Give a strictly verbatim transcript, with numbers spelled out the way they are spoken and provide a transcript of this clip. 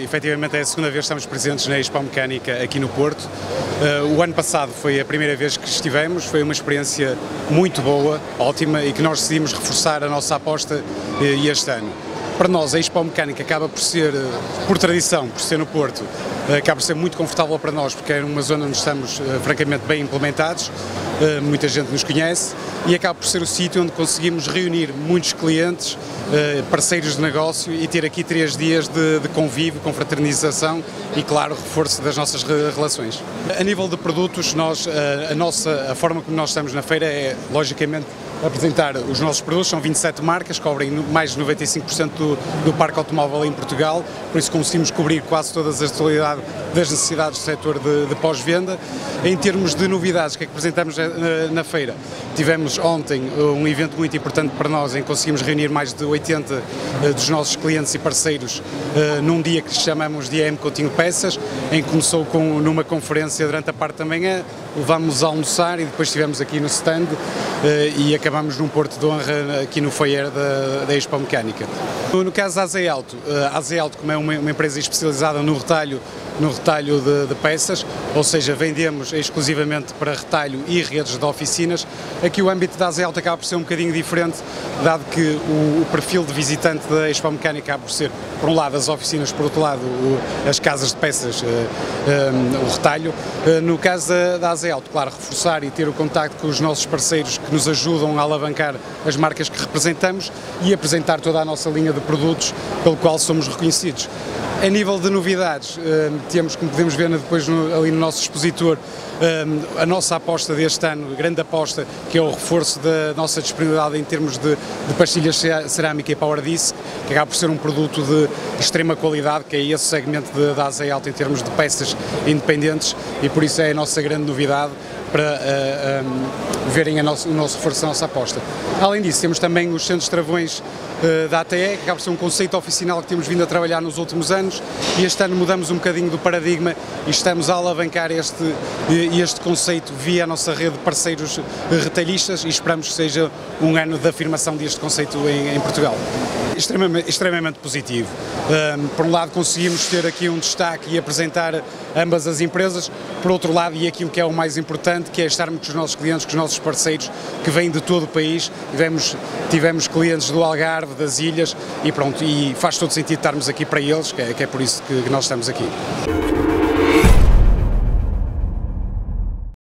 efetivamente é a segunda vez que estamos presentes na Expo Mecânica aqui no Porto. O ano passado foi a primeira vez que estivemos, foi uma experiência muito boa, ótima, e que nós decidimos reforçar a nossa aposta este ano. Para nós a Expo Mecânica acaba por ser, por tradição, por ser no Porto, acaba por ser muito confortável para nós, porque é uma zona onde estamos francamente bem implementados, muita gente nos conhece, e acaba por ser o sítio onde conseguimos reunir muitos clientes, parceiros de negócio, e ter aqui três dias de, de convívio, confraternização e, claro, reforço das nossas relações. A nível de produtos, nós, a, nossa, a forma como nós estamos na feira é, logicamente, apresentar os nossos produtos. São vinte e sete marcas, cobrem mais de noventa e cinco por cento do, do parque automóvel em Portugal, por isso conseguimos cobrir quase todas as totalidades das necessidades do setor de, de pós-venda. Em termos de novidades, o que é que apresentamos na, na feira? Tivemos ontem um evento muito importante para nós, em que conseguimos reunir mais de oitenta dos nossos clientes e parceiros num dia que chamamos de A M Coutinho Peças, em que começou com, numa conferência durante a parte da manhã, levámos a almoçar e depois estivemos aqui no stand e acabamos num porto de honra aqui no foyer da, da Expo Mecânica. No caso da Azei Auto, a Azei Auto, como é uma, uma empresa especializada no retalho, no retalho de, de peças, ou seja, vendemos exclusivamente para retalho e redes de oficinas. Aqui o âmbito da Azei Auto acaba por ser um bocadinho diferente, dado que o, o perfil de visitante da Expo Mecânica acaba por ser, por um lado, as oficinas, por outro lado, o, as casas de peças, uh, um, o retalho. Uh, no caso da, da Azei Auto, claro, reforçar e ter o contacto com os nossos parceiros que nos ajudam a alavancar as marcas que representamos e apresentar toda a nossa linha de produtos pelo qual somos reconhecidos. A nível de novidades, temos, como podemos ver depois no, ali no nosso expositor, a nossa aposta deste ano, a grande aposta, que é o reforço da nossa disponibilidade em termos de, de pastilhas cerâmica e Power Disc, que acaba por ser um produto de extrema qualidade, que é esse segmento de, da Azei Auto em termos de peças independentes, e por isso é a nossa grande novidade para uh, um, verem a nosso, o nosso reforço da nossa aposta. Além disso, temos também os centros de travões uh, da A T E, que acaba por ser um conceito oficinal que temos vindo a trabalhar nos últimos anos, e este ano mudamos um bocadinho do paradigma e estamos a alavancar este, este conceito via a nossa rede de parceiros retalhistas, e esperamos que seja um ano de afirmação deste conceito em, em Portugal. Extremamente, extremamente positivo. Um, por um lado conseguimos ter aqui um destaque e apresentar ambas as empresas, por outro lado, e aquilo que é o mais importante, que é estarmos com os nossos clientes, com os nossos parceiros, que vêm de todo o país. Tivemos, tivemos clientes do Algarve, das ilhas, e pronto, e faz todo sentido estarmos aqui para eles, que é, que é por isso que nós estamos aqui.